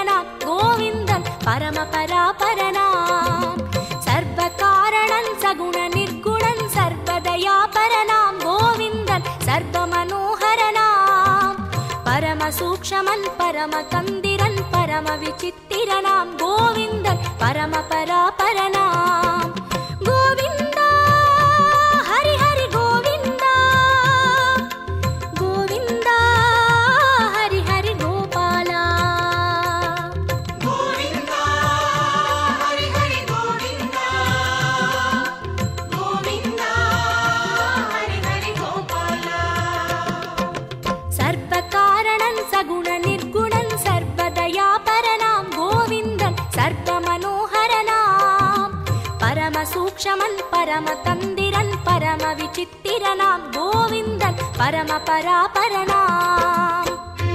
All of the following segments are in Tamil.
விசித்திரனாம் கோவிந்தன் பரமபராபரனாம். சர்வகாரணன் சகுண நிர்குணன் சர்வதயாபரனாம் கோவிந்தன் சர்வமனோகரனாம். பரமசூக்ஷமன் பரமதந்திரன் பரம விசித்திரனாம் கோவிந்தன் பரமபராபரனாம். கோவிந்தா ஹரி ஹரி கோவிந்தா கோவிந்தா ஹரி ஹரி கோபாலா. கோவிந்தா ஹரி ஹரி கோவிந்தா கோவிந்தா ஹரி ஹரி கோபாலா. சர்வகாரணன் சகுண நிர்குணன் சர்வதயாபரனாம் கோவிந்தன் சர்வமனோகரனாம். பரமசூக்ஷமன் பரமதந்திரன் பரம விசித்திரனாம் கோவிந்தன் பரமபராபரனாம்.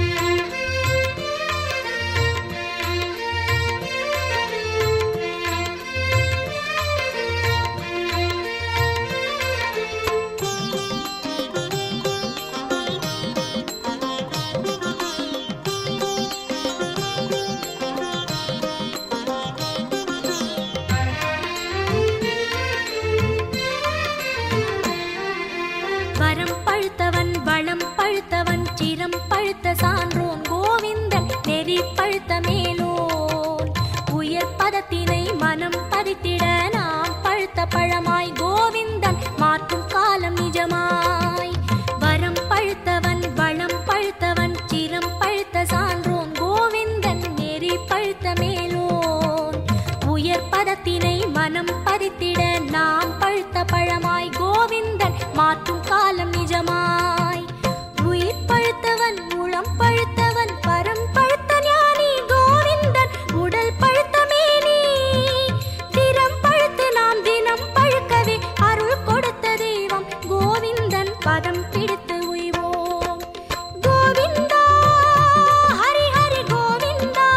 வரம் பழுத்தவன் வளம் பழுத்தவன் சிரம் பழுத்த சான்றோன் கோவிந்தன் நெறி பழுத்த மேலோன். உயர் பதத்தினை மனம் பதித்திட நாம் பழுத்த பழமாய் கோவிந்தன் மாற்றும் காலம் நிஜமாய். வரம் பழுத்தவன் வளம் பழுத்தவன் சிரம் பழுத்த சான்றோன் கோவிந்தன் நெறி பழுத்த மேலோன். உயர் பதத்தினை மனம் பதித்திட நாம் பழுத்த பழமாய் கோவிந்தன் மாற்றும் காலம் நிஜமாய். உயிர் பழுத்தவன் உளம் பழுத்தவன் பரம் பழுத்த ஞானி கோவிந்தன் உடல் பழுத்த மேனி. திறம் பழுத்து நாம் தினம் பழுக்கவே அருள் கொடுத்த தெய்வம் கோவிந்தன் பதம் பிடித்து உய்வோம். கோவிந்தா ஹரி ஹரி கோவிந்தா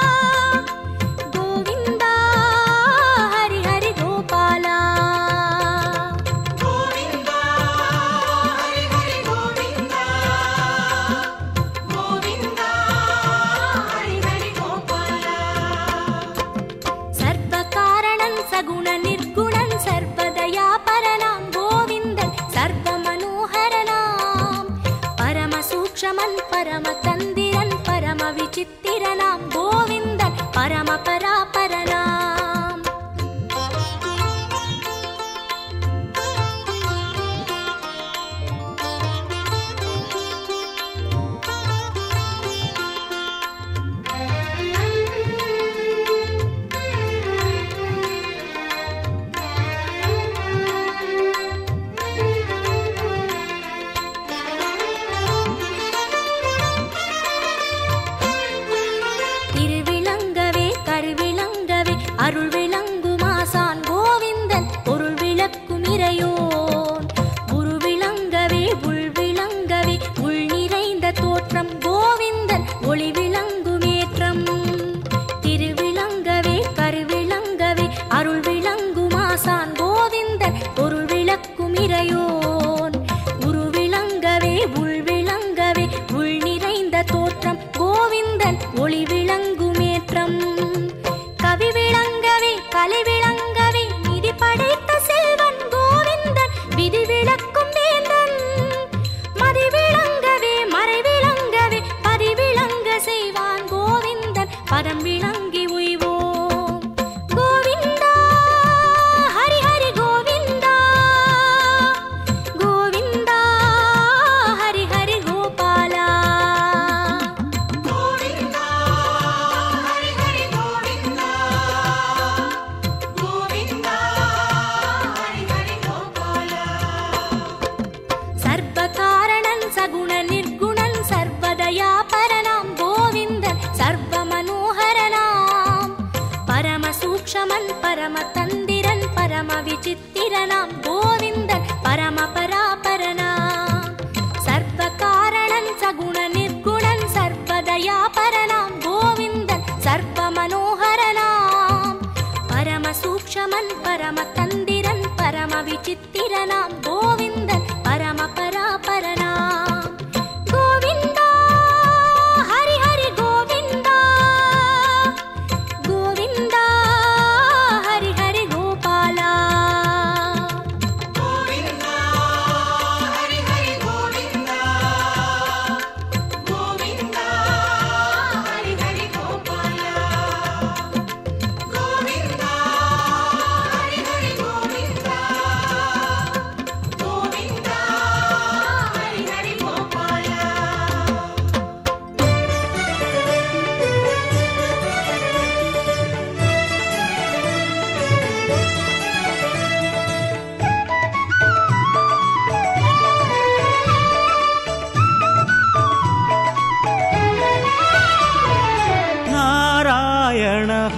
கோவிந்தா ஹரி ஹரி கோபாலா. கோவிந்தா ஹரி ஹரி கோவிந்தா கோவிந்தா ஹரி ஹரி கோபாலா. சர்வகாரணன் சகுண நிர்குணன் சர்வதயாபரனாம் கோவிந்தன் சர்வமனோகரனாம். பரமசூக்ஷமன் பரமதந்திரன் பரம விசித்திரனாம் கோவிந்தன் பரமபராபரனாம். திருவிளங்கவே கருவிளங்கவே அருள் விளங்குமாசான் கோவிந்தன் பொருள் விளக்கும் இறையோன். உரு விளங்கவே உள் விளங்கவே உள் நிறைந்த தோற்றம் கோவிந்தன் ஒளி விளங்குமேற்றம். திருவிளங்கவே கருவிளங்கவே அருள் விளங்குமாசான் கோவிந்தன் பொருள் விளக்கும் இறையோன். உரு விளங்கவே உள் விளங்கவே உள் நிறைந்த தோற்றம் கோவிந்தன் ஒளி விளங்குமேற்றம். கவி விளங்கவே கலை விளங்கவே நிதி படைத்த செல்வன் கோவிந்தன் விதி விளக்கும் வேந்தன். மதி விளங்கவே மறை விளங்கவே பதி விளங்க செய்வான் கோவிந்தன் பதம் விளங்கி உய்வோம். கோவிந்தா ஹரி ஹரி கோவிந்தா கோவிந்தா ஹரி ஹரி கோபாலா. கோவிந்தா ஹரி ஹரி கோவிந்தா கோவிந்தா ஹரி ஹரி கோபாலா. சர்வகாரணன் சகுண நிர்குணன் சர்வதயாபரனாம் கோவிந்தன் சர்வமனோகரனாம். பரமசூக்ஷமன் பரமதந்திரன் பரம விசித்திரனாம் கோவிந்தன் பரமபராபரனாம். சர்வகாரணன் சகுண நிர்குணன் சர்வதயாபரனாம் கோவிந்தன் சர்வமனோகரனாம். பரமசூக்ஷமன் பரமதந்திரன் பரம விசித்திரனாம் கோவிந்தன் பரமபராபரனாம். கோவிந்தா ஹரி ஹரி கோவிந்தா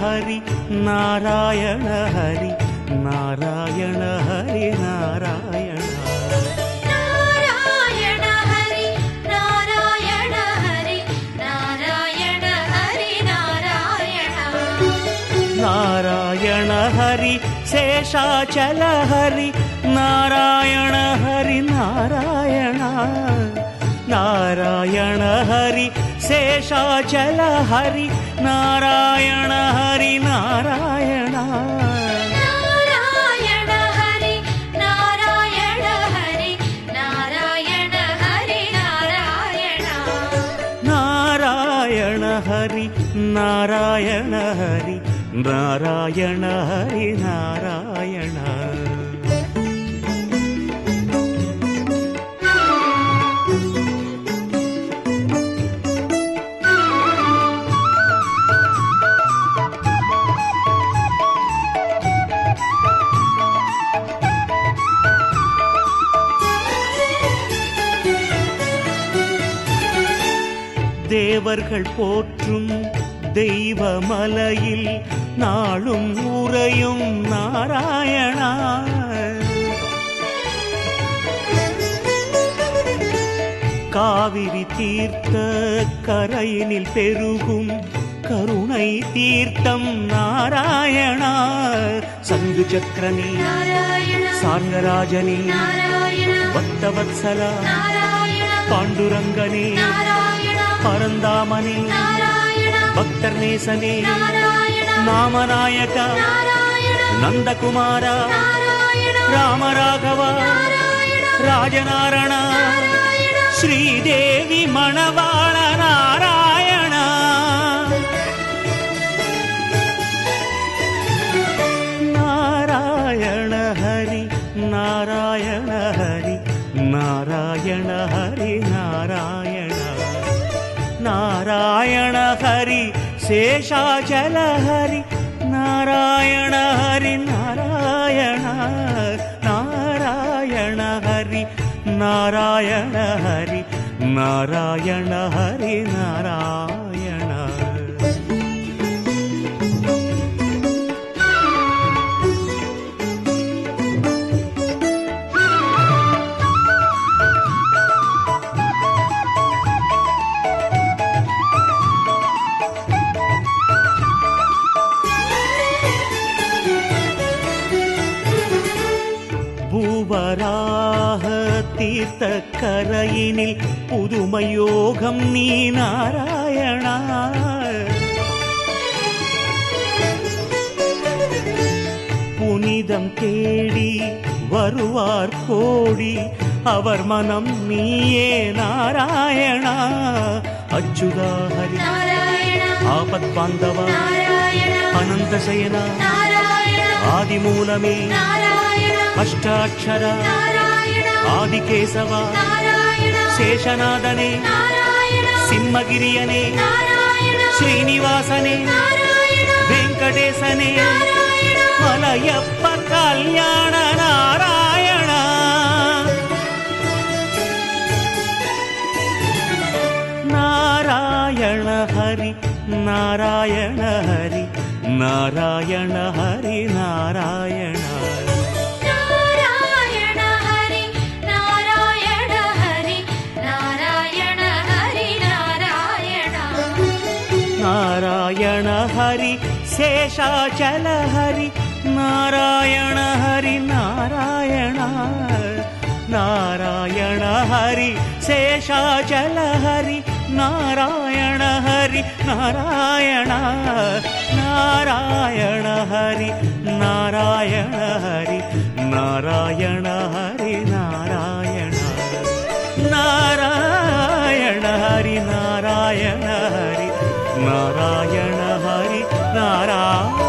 ಹರಿ ನಾರಾಯಣ ಹರಿ ನಾರಾಯಣ ಹರಿ ನಾರಾಯಣ ನಾರಾಯಣ ಹರಿ ನಾರಾಯಣ ಹರಿ ನಾರಾಯಣ ಹರಿ ನಾರಾಯಣ ನಾರಾಯಣ ಹರಿ ಶೇಷಾಚಲ ಹರಿ ನಾರಾಯಣ ಹರಿ ನಾರಾಯಣ ನಾರಾಯಣ ಹರಿ ಶೇಷಾಚಲ ಹರಿ ನಾರಾಯಣ ಹರಿ ನಾರಾಯಣ ನಾರಾಯಣ ಹರಿ ನಾರಾಯಣ ಹರಿ ನಾರಾಯಣ ಹರಿ ನಾರಾಯಣ ನಾರಾಯಣ ಹರಿ ನಾರಾಯಣ ಹರಿ ನಾರಾಯಣ ಹರಿ ನಾರಾಯಣ தேவர்கள் போற்றும் தெய்வ மலையில் நாளும் உறையும் நாராயணா காவிரி தீர்த்த கரையினில் பெருகும் கருணை தீர்த்தம் நாராயணா சங்கு சக்கரனே சார்ங்கராஜனே பக்தவத்சலா பாண்டுரங்கனே பரந்தாமனே பக்தர் நேசனே நாமநாயக நந்தகுமார ராமராகவ ராஜநாரண ஸ்ரீதேவி மணவாள நாராயண நாராயண ஹரி நாராயಣ ಹರಿ ನಾರಾಯಣ ಹರಿ ನಾರಾಯಣ ನಾರಾಯಣ ಹರಿ ಶೇಷಾಚಲ ಹರಿ ನಾರಾಯಣ ಹರಿ ನಾರಾಯಣ ನಾರಾಯಣ ಹರಿ ನಾರಾಯಣ ಹರಿ ನಾರಾಯಣ ಹರಿ ನಾರಾಯಣ பூவராக தீர்த்த கரையினில் புதுமையோகம் நீ நாராயணா புனிதம் தேடி வருவார் கோடி அவர் மனம் நீயே நாராயணா அச்சுதா ஹரி ஆபத் பாந்தவா அனந்த சயனா ஆதிமூலமே ಅಷ್ಟಾಕ್ಷರ ಆದಿಕೇಶವ ಶೇಷನಾದನೇ ಸಿಂಹಗಿರಿಯನೇ ಶ್ರೀನಿವಾಸನೇ ವೆಂಕಟೇಶನೇ ಮಲಯಪ್ಪ ಕಲ್ಯಾಣ ನಾರಾಯಣ ನಾರಾಯಣ ಹರಿ ನಾರಾಯಣ ಹರಿ ನಾರಾಯಣ ಹರಿ ನಾರಾಯಣ ನಾರಾಯಣ ಹರಿ ಶೇಷಾಚಲ ಹರಿ ನಾರಾಯಣ ಹರಿ ನಾರಾಯಣ ನಾರಾಯಣ ಹರಿ ಶೇಷಾಚಲ ಹರಿ ನಾರಾಯಣ ಹರಿ ನಾರಾಯಣ ನಾರಾಯಣ ಹರಿ ನಾರಾಯಣ ಹರಿ ನಾರಾಯಣ ಹರಿ ನಾರಾಯಣ ನಾರಾಯಣ ಹರಿ ನಾರಾಯಣ ಹರಿ ನಾರಾಯಣ ಹರಿ ನಾರಾಯಣ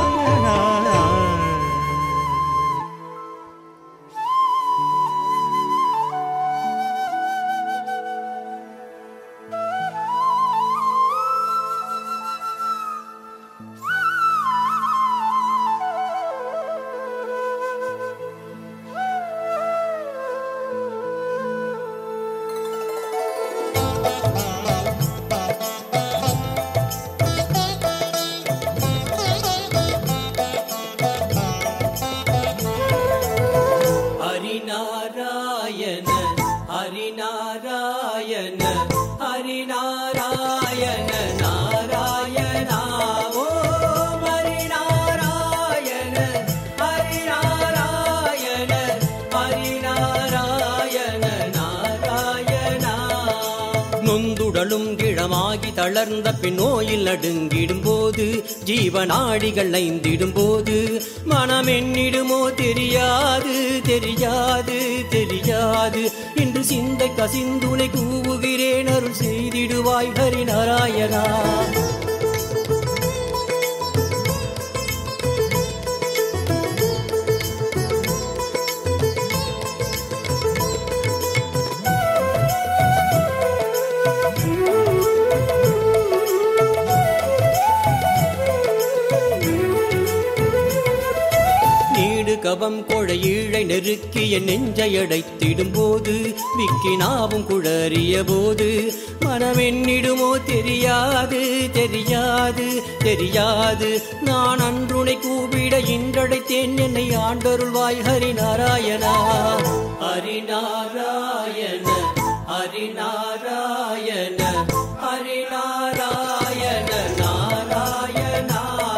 தளர்ந்த பின் நோயில் நடுங்கிடும் போது ஜீவநாடிகள் ஐந்திடும் போது மனம் என்னிடுமோ தெரியாது தெரியாது தெரியாது இன்று சிந்தை கசிந்துனை கூவுகிறேன் அருள் செய்திடுவாய் ஹரி நாராயணா. கவம் கொழையீழை நெருக்கிய நெஞ்சை அடைத்திடும் போது விக்கினாவும் குழறிய போது மனமென்னிடுமோ தெரியாது தெரியாது தெரியாது நான் அன்றுனை கூப்பிட இன்றடைத்தேன் என்னை ஆண்டருள்வாய் ஹரி நாராயணா. ஹரி நாராயண ஹரி நாராயண ஹரி நாராயண நாராயணா.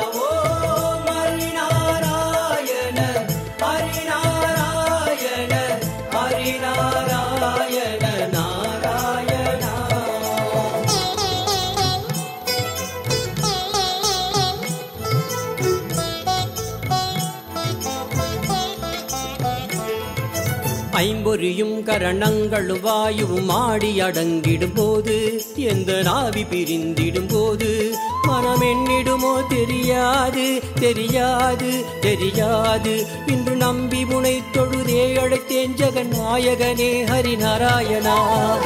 ஐம்பொறியும் கரணங்களும் வாயுவும் ஆடி அடங்கிடும் போது எந்த நாவி பிரிந்திடும் போது மனம் என்னிடுமோ தெரியாது தெரியாது தெரியாது இன்று நம்பி முனை தொழுதே அழைத்தேன் ஜெகநாயகனே ஹரி நாராயணா.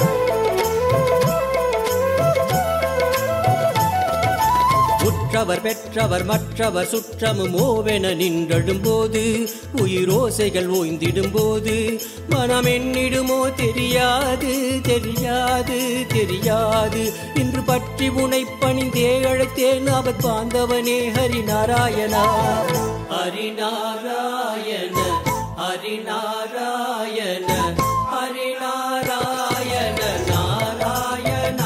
உற்றவர் பெற்றவர் மற்றவர் சுற்றமும் ஓவென நின்றடும் போது உயிரோசைகள் ஓய்ந்திடும் போது மனம் என்னிடுமோ தெரியாது தெரியாது தெரியாது இன்று பற்றி உனை பணிந்தே அழைத்தேன் அவர் பாந்தவனே ஹரி நாராயணா. ஹரி நாராயண ஹரி நாராயண ஹரி நாராயண நாராயணா.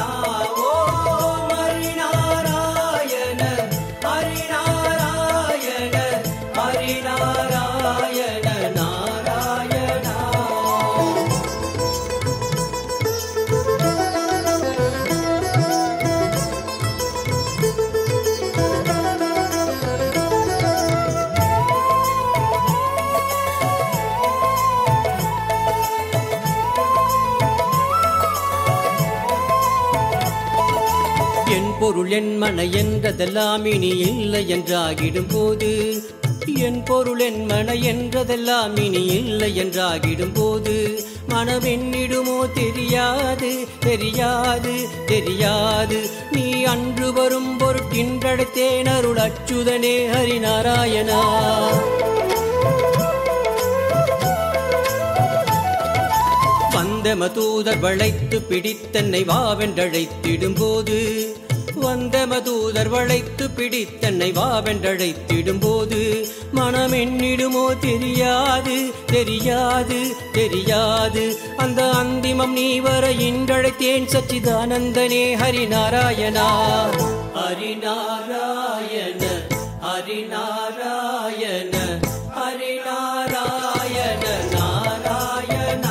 பொருள் என் மன என்றதெல்லாம் இனி இல்லை என்றாகிடும் போது என் பொருள் என் மன என்றதெல்லாம் இனி இல்லை என்றாகிடும் போது மனவென்னிடுமோ தெரியாது தெரியாது தெரியாது நீ அன்று வரும் பொருட்டின்றடைத்தேன் அருள் அச்சுதனே ஹரி நாராயணா. வந்தம தூதர் வளைத்து பிடித்தன்னை வாவென்றழைத்திடும் போது வந்தம தூதர் வளைத்து பிடித்தன்னை வாவென்றழைத்திடும் போது மனம் என்னிடுமோ தெரியாது தெரியாது தெரியாது அந்த அந்திமம் நீ வர இன்றழைத்தேன் சச்சிதானந்தனே ஹரி நாராயணா. ஹரி நாராயண ஹரி நாராயண ஹரி நாராயண நாராயணா.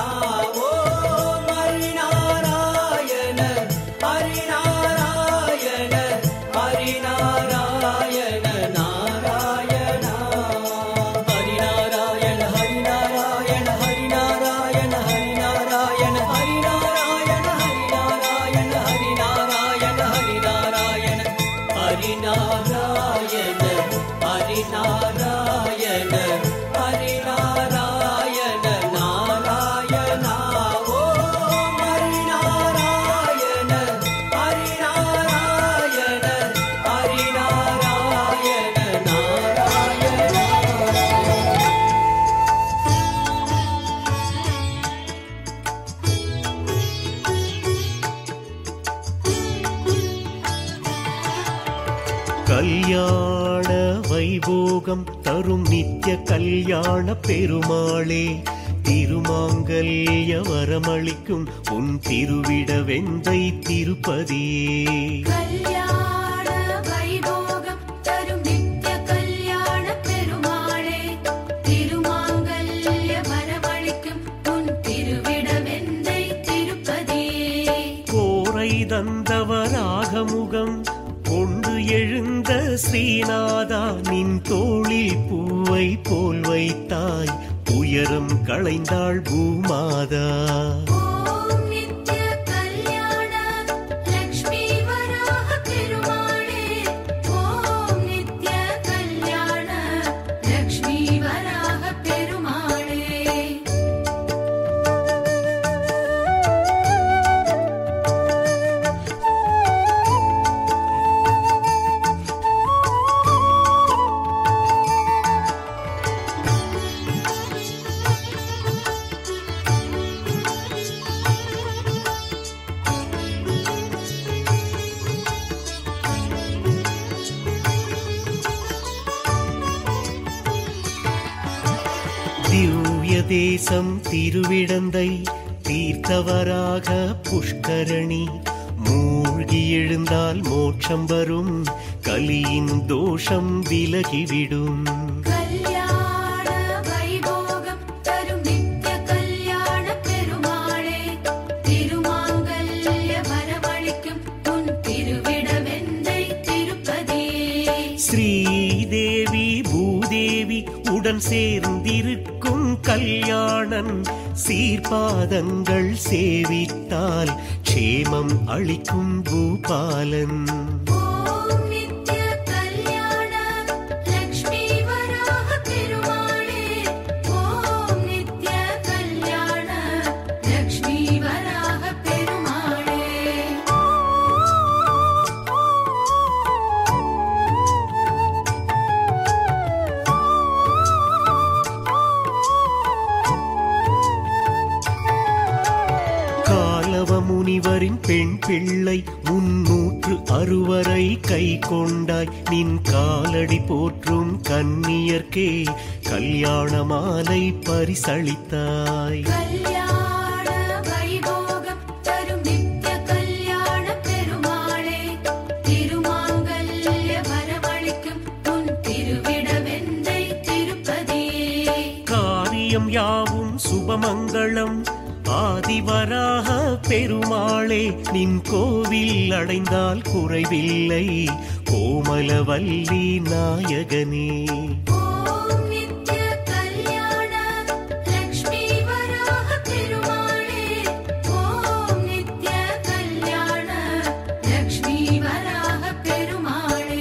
கல்யாண வைபோகம் தரும் நித்ய கல்யாண பெருமாளே திருமாங்கல்ய வரமளிக்கும் உன் திருவிட வெந்தை திருப்பதியே. கல்யாண வைபோகம் தரும் நித்ய கல்யாண பெருமாளே திருமாங்கல்ய வரமளிக்கும் உன் திருவிட வெந்தை திருப்பதியே. கோரை தந்தவராக முக ஸ்ரீநாதா நின் தோளில் பூவை போல் வைத்தாய் உயரம் களைந்தாள் பூமாதா. ஓம் நித்ய கல்யாண லக்ஷ்மி வராஹ பெருமாளே. ஓம் நித்ய கல்யாண லக்ஷ்மி வராஹ பெருமாளே. திவ்ய தேசம் திருவிடந்தை தீர்த்தவராக புஷ்கரணி மூழ்கி எழுந்தால் மோட்சம் வரும் கலியின் தோஷம் விலகிவிடும். கல்யாண வைபோகம் தரும் நித்ய கல்யாண பெருமாளே. திருமாங்கல்ய வரவழிக்கும் உன் திருவிடவெந்தை திருப்பதியே. ஸ்ரீதேவி பூதேவி உடன் சேர்ந்திருக்கும் கல்யாணன் சீர்பாதங்கள் சேவித்தால் க்ஷேமம் அளிக்கும் பூபாலன். ஓம் நித்ய கல்யாண லக்ஷ்மி வராஹ பெருமாளே. ஓம் நித்ய கல்யாண லக்ஷ்மி வராஹ பெருமாளே. காலவ முனிவரின் பெண் பிள்ளை 360 கை கொண்டாய் நின் காலடி போற்றும் கன்னியர்க்கே கல்யாண மாலை பரிசளித்தாய். கல்யாண வைபோகம் தரும் நித்ய கல்யாண பெருமாளே. திருமாங்கல்ய வரவழிக்கும் உன் திருவிடவெந்தை திருப்பதியே. காரியம் யாவும் சுபமங்களம் ஆதிவராக பெருமாளே நின் கோவில் அடைந்தால் குறைவில்லை கோமலவல்லி நாயகனே. ஓம் நித்ய கல்யாண லக்ஷ்மி வராஹ பெருமாளே. ஓம் நித்ய கல்யாண லக்ஷ்மி வராஹ பெருமாளே.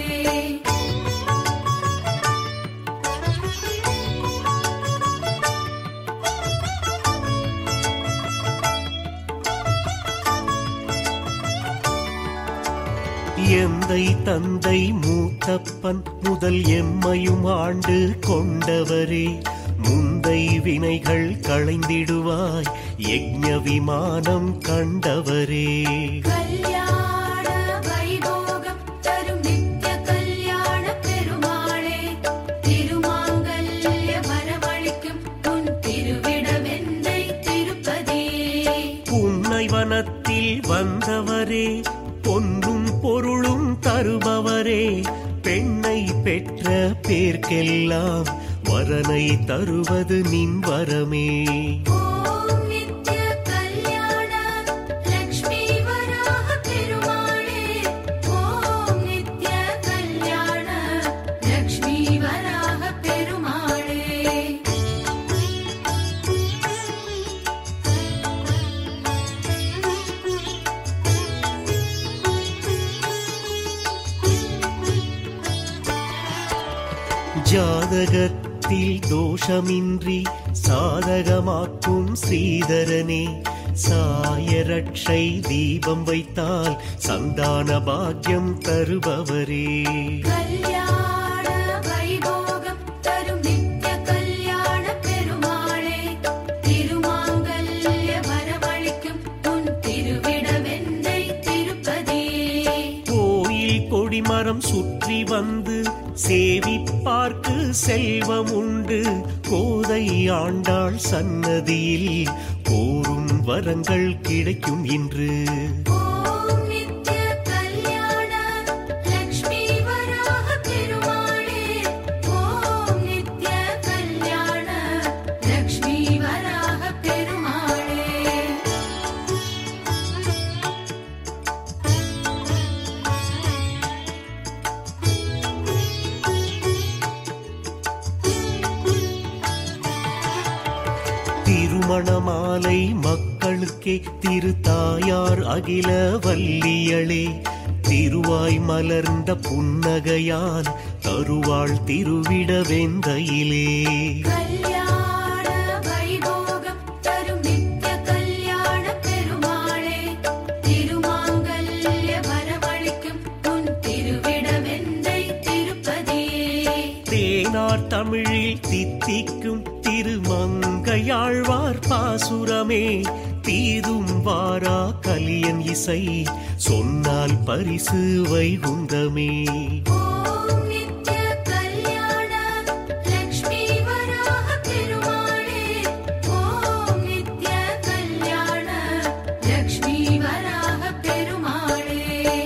எந்தை தந்தை மூத்தப்பன் முதல் எம்மையும் ஆண்டு கொண்டவரே முந்தை வினைகள் களைந்திடுவாய் யக்ஞ விமானம் கண்டவரே. கல்யாண வைபோகம் தரும் நித்ய கல்யாண பெருமாளே. திருமாங்கல்ய வரவழிக்கும் உன் திருவிடவெந்தை திருப்பதியே. புன்னை வனத்தில் வந்தவரே பொன்னும் பொருளும் தருபவரே பெண்ணை பெற்ற பேர்க்கெல்லாம் வரனை தருவது நின் வரமே. ஓம் நித்ய கல்யாண லக்ஷ்மி வராஹ பெருமாளே. ஓம் நித்ய கல்யாண லக்ஷ்மி வராஹ பெருமாளே. ஜாதகத்தில் தோஷமின்றி சாதகமாக்கும் ஸ்ரீதரனே சாயரட்சை தீபம் வைத்தால் சந்தான பாக்யம் தருபவரே. கல்யாண வைபோகம் தரும் நித்ய கல்யாண பெருமாளே. திருமாங்கல்ய வரவழிக்கும் உன் திருவிடவெந்தை திருப்பதியே. கோயில் கொடிமரம் சுற்றி வந்து சேவிப்பார்க்கு செல்வம் உண்டு கோதை ஆண்டாள் சன்னதியில் கோரும் வரங்கள் கிடைக்கும் இன்று. ஓம் நித்ய கல்யாண லக்ஷ்மி வராஹ பெருமாளே. ஓம் நித்ய கல்யாண லக்ஷ்மி வராஹ பெருமாளே. திருமண மாலை மக்களுக்கே திருத்தாயார் அகில வல்லியளே திருவாய் மலர்ந்த புன்னகையால் தருவாள் திருவிட வெந்தையிலே கல்யாண வைபோகம் தரும் நித்ய கல்யாண பெருமாளே திருமாங்கல்ய வரவழைக்கும் உன் திருவிட வெந்தை திருப்பதியே தேனார் தமிழில் தித்திக்கும் திருமங்கையாழ்வார் பாசுரமே தீதும் வாரா கலியன் இசை சொன்னால் பரிசு வைகுந்தமே ஓம் நித்ய கல்யாண லக்ஷ்மி வராக பெருமாளே ஓம் நித்ய கல்யாண லக்ஷ்மி வராக பெருமாளே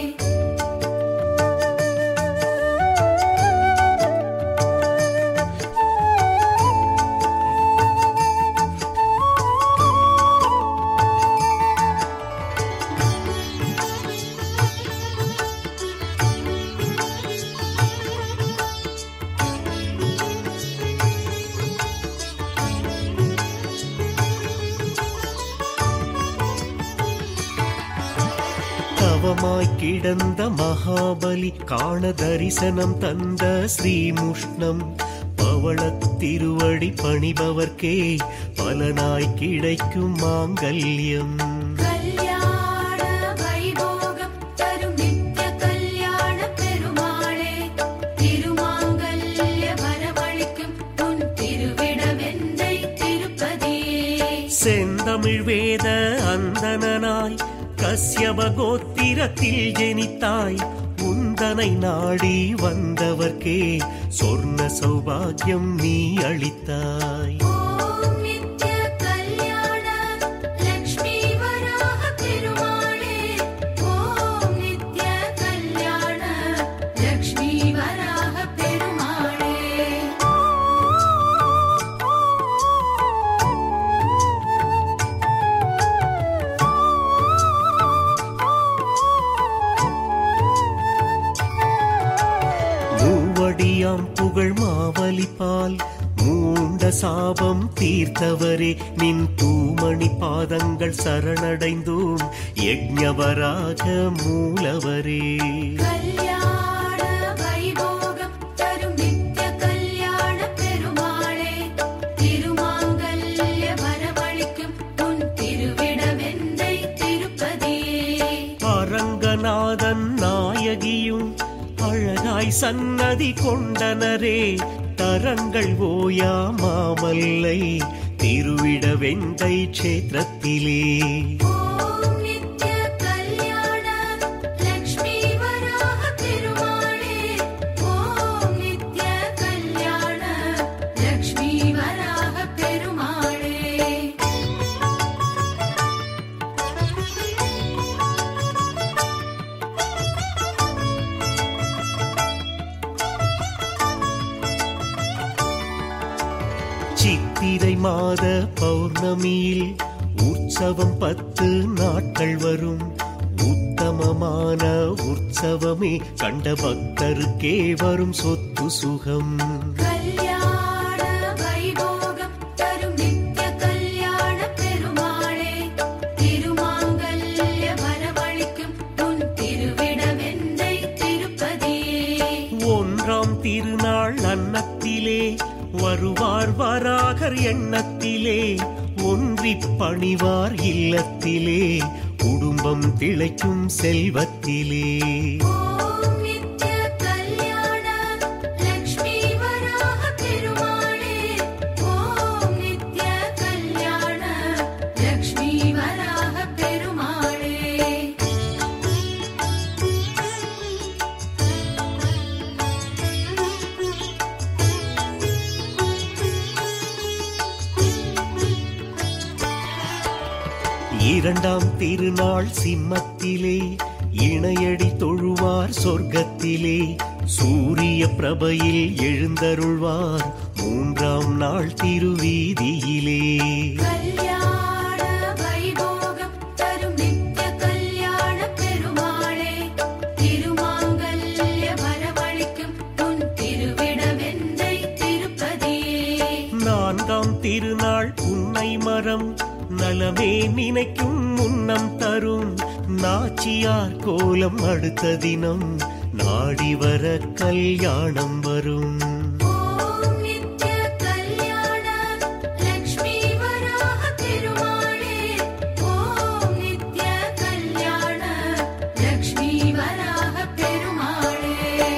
தவமாய் கிடந்த மகாபலி காண தரிசனம் தந்த ஸ்ரீமுஷ்ணம் பவளத் திருவடி பணிபவர்க்கே பலனாய் கிடைக்கும் மாங்கல்யம் கல்யாண வைபோகம் தரும் நித்ய கல்யாண பெருமாளே திருமாங்கல்ய வரவழைக்கும் உன் திருவிட வெந்தை திருப்பதியே செந்தமிழ் வேத அந்தனாய் கஸ்யப கோத்திரத்தில் ஜெனித்தாய் உந்தனை நாடி வந்தவர்க்கே சொர்ண சௌபாகியம் நீ அளித்தாய் ஓம் நித்ய கல்யாண லக்ஷ்மி வராக பெருமாளே ஓம் நித்ய கல்யாண லக்ஷ்மி வராக பெருமாளே மூவடியாம் புகழ் மாவலிப்பால் மூண்ட சாபம் தீர்த்தவரே நின் தூமணி பாதங்கள் சரணடைந்தோம் யஜ்ஞவராக மூலவரே கல்யாண வைபோகம் தரும் நித்ய கல்யாண பெருமாளே திருமாங்கல்ய வரவழைக்கும் உன் திருவிட வெந்தை திருப்பதியே அரங்கநாதன் நாயகியும் அழகாய் சன்னதி கொண்டனரே தரங்கள் ஓயா மாமல்லை திருவிட வெந்தை க்ஷேத்திரத்திலே ஓம் நித்ய கல்யாண லக்ஷ்மி வராக பெருமாளே ஓம் நித்ய கல்யாண லக்ஷ்மி வராக பெருமாளே சித்திரை மாத பௌர்ணமியில் உற்சவம் 10 நாட்கள் வரும் உத்தமமான உற்சவமே கண்ட பக்தருக்கே வரும் சொத்து சுகம் கல்யாண வைபோகம் தரும் நித்ய கல்யாண பெருமாளே திருமாங்கல்ய வரவழைக்கும் உன் திருவிட வெந்தை திருப்பதியே ஒன்றாம் திருநாள் அன்னத்திலே வருவார் வராகர் எண்ணத்திலே ஒன்றிப் பணிவார் இல்லத்திலே குடும்பம் திளைக்கும் செல்வத்திலே ஓம் நித்ய கல்யாண லக்ஷ்மி வராக பெருமாளே ஓம் நித்ய கல்யாண லக்ஷ்மி வராக பெருமாளே இரண்டாம் திருநாள் சிம்மத்திலே இணையடி தொழுவார் சொர்க்கத்திலே சூரிய பிரபையில் எழுந்தருள்வார் மூன்றாம் நாள் திருவீதியிலே கல்யாண வைபோகம் தரும் நித்ய கல்யாண பெருமாளே திருமாங்கல்ய வரவழைக்கும் உன் திருவிட வெந்தை திருப்பதியே நான்காம் திருநாள் உன்னை மற நலமே நினைக்கும் முன்னம் தரும் நாச்சியார் கோலம் அடுத்த தினம் நாடி வர கல்யாணம் வரும். ஓம் நித்ய கல்யாண லக்ஷ்மி வராஹ பெருமாளே. ஓம் நித்ய கல்யாண லக்ஷ்மி வராஹ பெருமாளே.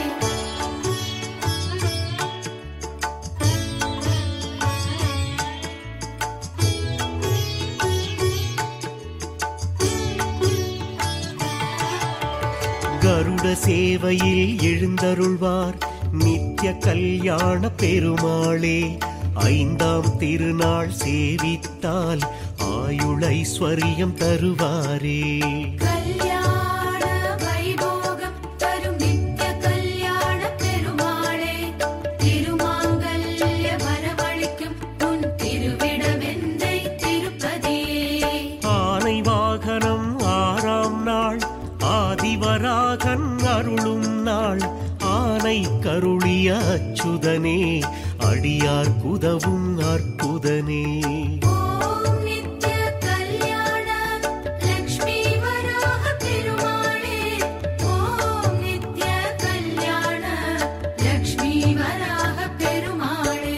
கருட சேவையில் எழுந்தருள்வார் நித்ய கல்யாண பெருமாளே. ஐந்தாம் திருநாள் சேவித்தால் ஆயுள் ஐஸ்வர்யம் தருவாரே. கல்யாண வைபோகம் தரும் நித்ய கல்யாண பெருமாளே. திருமாங்கல்ய வரவழைக்கும் உன் திருவிடவெந்தை திருப்பதியே. ஆனை வாகனம் 6ஆம் நாள் ஆதிவராகன் அருளும் நாள். ஆனை கருளிய அச்சுதனே அடியார் குதவும் அற்புதனே. ஓம் நித்ய கல்யாண லக்ஷ்மி வராஹ பெருமாளே. ஓம் நித்ய கல்யாண லக்ஷ்மி வராஹ பெருமாளே.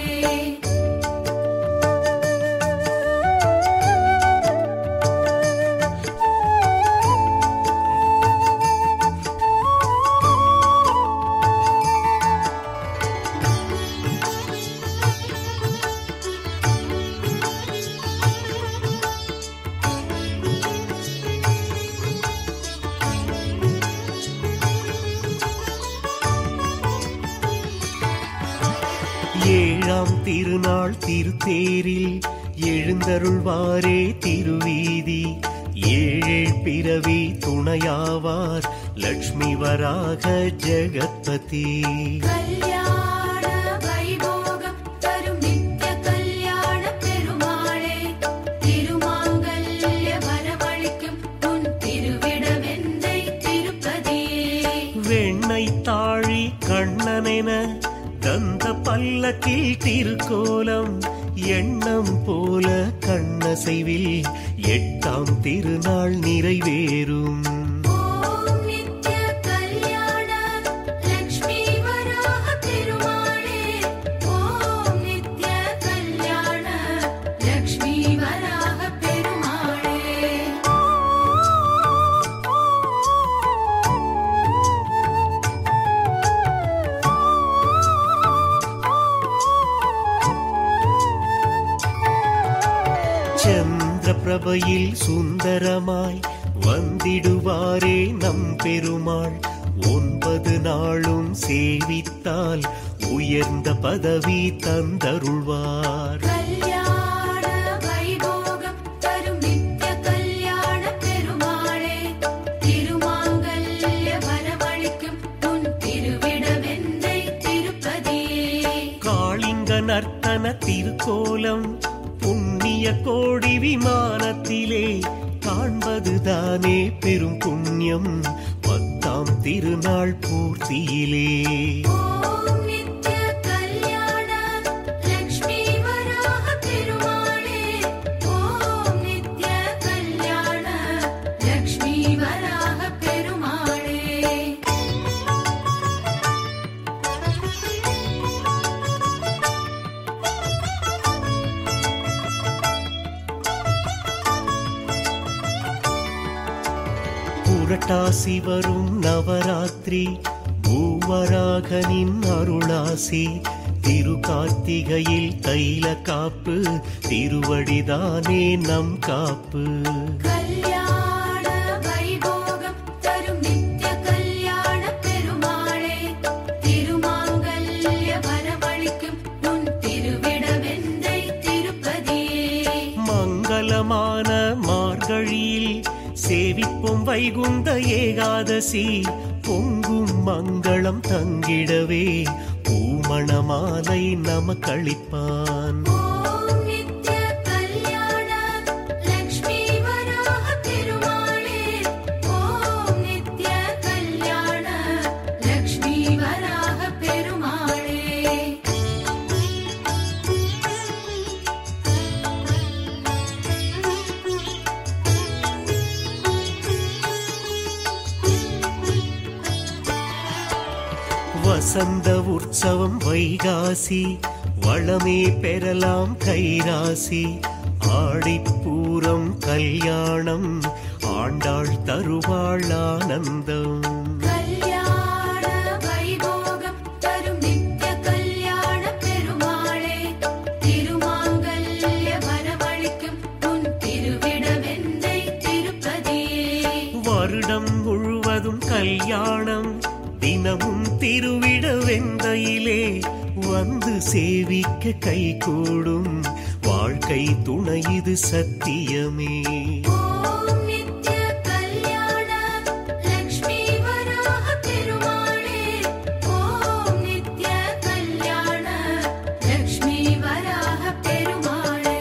ஏழாம் திருநாள் திருத்தேரில் எழுந்தருள்வாரே திருவீதி. ஏழேழ் பிறவி துணையாவார் லக்ஷ்மி வராக ஜெகத்பதி. கல்யாண வைபோகம் தரும் நித்ய கல்யாண பெருமாளே. திருமாங்கல்ய வரவழைக்கும் உன் திருவிடவெந்தை திருப்பதியே. வெண்ணை தாழி கண்ணனென தந்த பல்லக்கில் திருக்கோலம். எண்ணம் போல கண்ணசைவில் 8ஆம் திருநாள் நிறைவேறும். ஓம் நித்ய கல்யாண லக்ஷ்மி வராஹ பெருமாளே. ஓம் நித்ய கல்யாண லக்ஷ்மி வராஹ பெருமாளே. சந்திர பிரபையில் சுந்தரமாய் வந்திடுவாரே நம் பெருமாள். 9 நாளும் சேவித்தால் உயர்ந்த பதவி தந்தருள்வார். கல்யாண வைபோகம் தரும் நித்ய கல்யாண பெருமாளே. திருமாங்கல்ய வரவழைக்கும் உன் திருவிடவெந்தை திருப்பதியே. காளிங்க நர்த்தன திருக்கோலம் புண்ணிய கோடி விமானத்திலே காண்பதுதானே பெரும் புண்ணியம் 10ஆம் திருநாள் பூர்த்தியிலே. ஓம் நித்ய கல்யாண லக்ஷ்மி வராஹ பெருமாளே. ஓம் நித்ய கல்யாண லக்ஷ்மி வராஹ பெருமாளே. புரட்டாசி வரும் நவராத்திரி பூவராகனின் அருளாசி. திருக்கார்த்திகையில் தைல காப்பு திருவடிதானே நம் காப்பு. கல்யாண வைபோகம் தரும் நித்ய கல்யாண பெருமாளே. திருமாங்கல்ய வரவழைக்கும் உன் திருவிடவெந்தை திருப்பதியே. மங்களமான மார்கழியில் சேவிப்போம் வைகுந்த ஏகாதசி. பொங்கும் மங்களம் தங்கிடவே பூமணமாலை நமக்களிப்பான். ஓம் நித்ய கல்யாண லக்ஷ்மி வராஹ பெருமாளே. ஓம் நித்ய கல்யாண லக்ஷ்மி வராஹ பெருமாளே. வசந்த உற்சவம் வைகாசி வளமே பெறலாம் கைராசி ஆடிப்பூரம் கல்யாணம் ஆண்டாள் தருவாள் ஆனந்தம் கல்யாண வைபோகம் தரும் நித்ய கல்யாண பெருமாளே திருமாங்கல்ய வரவழைக்கும் உன் திருவிடவெந்தை திருப்பதியே வருடம் முழுவதும் கல்யாணம் தினமும் திருவிட வெந்தையிலே வந்து சேவிக்க கைகூடும் வாழ்க்கை துணை இது சத்தியமே ஓம் நித்ய கல்யாண லக்ஷ்மி வராஹ பெருமாளே ஓம் நித்ய கல்யாண லக்ஷ்மி வராஹ பெருமாளே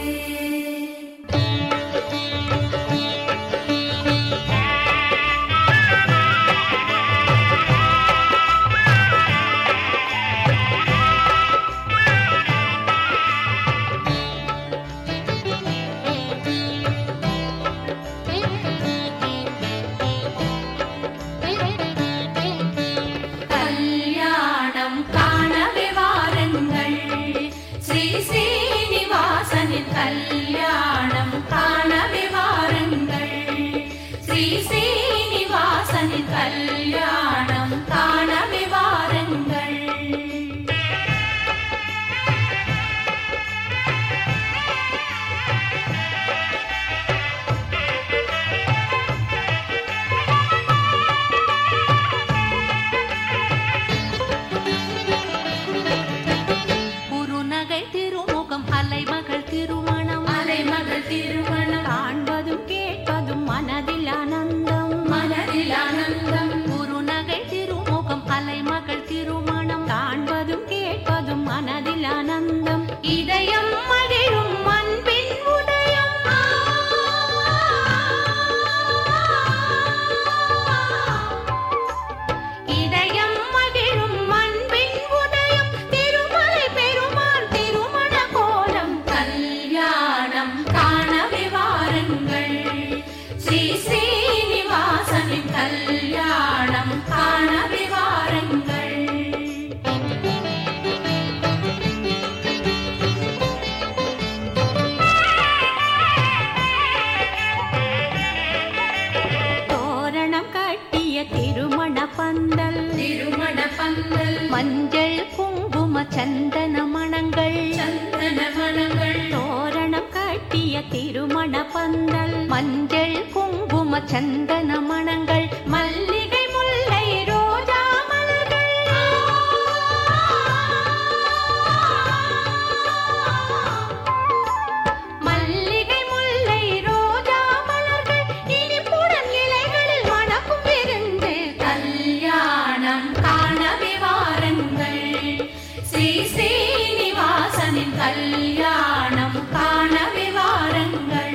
கல்யாணம் காணவே வாருங்கள் ஸ்ரீ ஸ்ரீனிவாசனின் கல்யாணம் காணவே வாருங்கள் ஸ்ரீ ஸ்ரீனிவாசனின் கல்யாணம் காணவே வாருங்கள் குறுநகை திருமுகம் அலைமகள் திருமணம் அலைமகள் திருமணம் காண்பதும் கேட்பதும் மனதில் ஆனந்தம் மனதில் ஆனந்தம் குறுநகை திருமுகம் அலைமகள் திருமணம் காண்பதும் கேட்பதும் மனதில் ஆனந்தம் இதயம் மகிழும் அன்பின் உதயம் இதயம் மகிழும் அன்பின் உதயம் திருமலை பெருமாள் திருமண கோலம் கல்யாணம் காணவே வாருங்கள் ஸ்ரீ ஸ்ரீனிவாசனின் கல்யாணம் காணவே வாருங்கள் தோரணம் கட்டிய திருமண பந்தல் திருமண பந்தல் மஞ்சள் குங்கும சந்தன மணங்கள் சந்தன மணங்கள் தோரணம் கட்டிய திருமண பந்தல் மஞ்சள் குங்கும சந்தன மணங்கள் மல்லிகை முல்லை ரோஜா மலர்கள் மல்லிகை முல்லை ரோஜா மலர்கள் இனிப்புடன் இலைகளில் மணக்கும் விருந்து கல்யாணம் காணவே வாருங்கள் ஸ்ரீ ஸ்ரீனிவாசனின் கல்யாணம் காணவே வாருங்கள்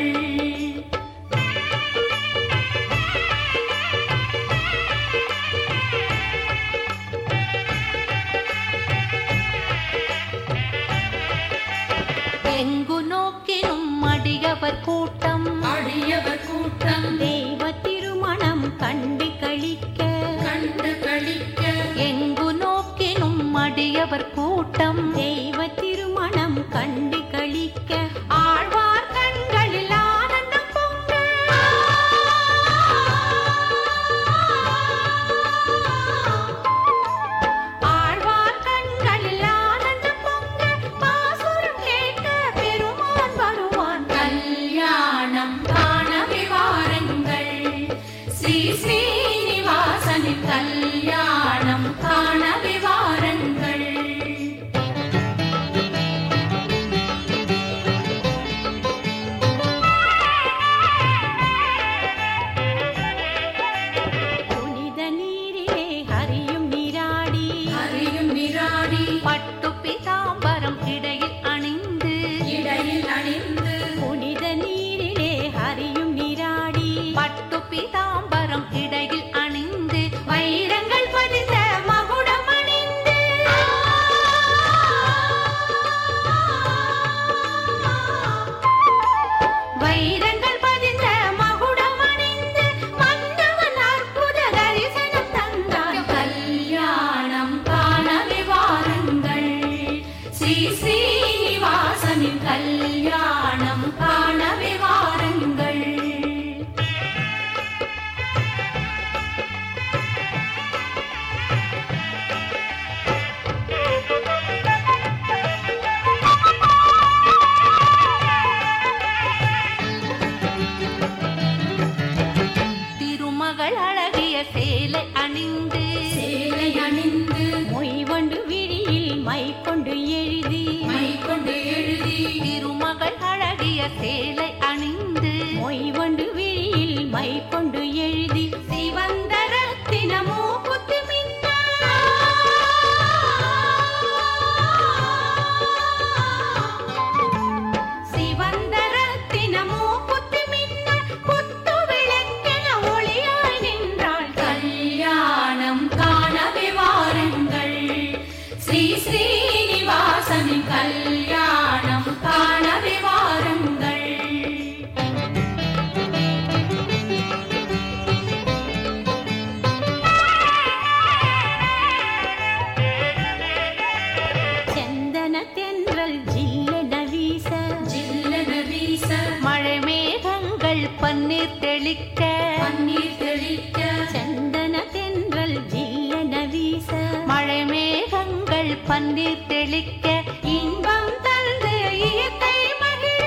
எங்கு நோக்கினும் அடியவர் கூட்டம் அடியவர் கூட்டம் தெய்வ திருமணம் கண்டு களிக்க கண்டு களிக்க எங்கு நோக்கினும் அடியவர் கூட்டம் தெய்வ திருமணம் கண்டு களிக்க ஆழ்வார் கண்களில் ஆனந்தம் பொங்க ஆழ்வார் கண்களில் ஆனந்தம் பொங்க பாசுரம் கேட்க பெருமான் வருவான் கல்யாணம் காணவே வாருங்கள் ஸ்ரீ ஸ்ரீனிவாசனின் கல்யாணம் காணவே வாருங்கள் ஸ்ரீ ஸ்ரீனிவாசனின் கல்யாணம் காணவே வாருங்கள். திருமகள் அழகிய சேலை அணிந்து மொய்வண்டு விழியில் மை கொண்டு எழுதி திருமகள் அழகிய சேலை அணிந்து மொய்வண்டு விழியில் மை கொண்டு எழுதி சிவந்த ரத்தினமோ குத்தி சிவந்த ரத்தினமோ குத்தி மின்ன குத்து விளக்கென ஒளியாய் நின்றாள். கல்யாணம் காணவே வாருங்கள். ஸ்ரீ ஸ்ரீனிவாசனின் கல்யாணம் காணவே வாருங்கள். செந்தன தென்றல் ஜில்லென வீச மழை மேகங்கள் பன்னீர் தெளிக்க செந்தன தென்றல் ஜில்லென வீச மழை மேகங்கள் பன்னீர் தெளிக்க இன்பம் தந்து இயற்கை மகிழ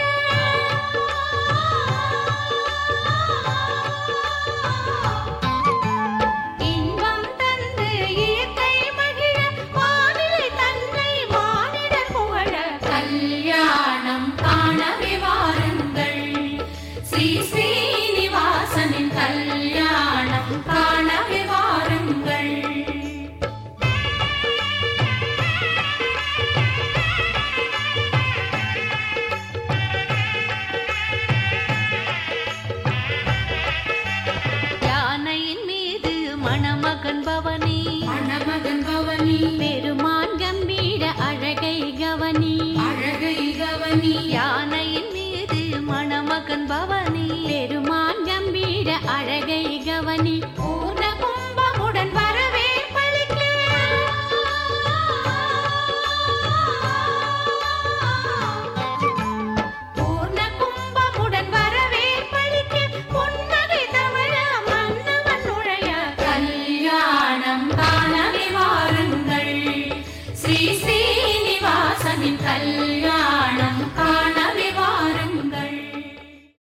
இன்பம் தந்து இயற்கை மகிழ வானிலை தன்னை மானிடர் புகழ கல்யாணம் காணவே வாருங்கள். ஸ்ரீ ஸ்ரீனிவாசனின் கல்யாணம் காணவே வாருங்கள். யானையின் மீது மணமகன் பவனி பெருமான் கம்பீர அழகை கவனி யானையின் மீது மணமகன் பவனி பெருமான் கம்பீர அழகை கவனி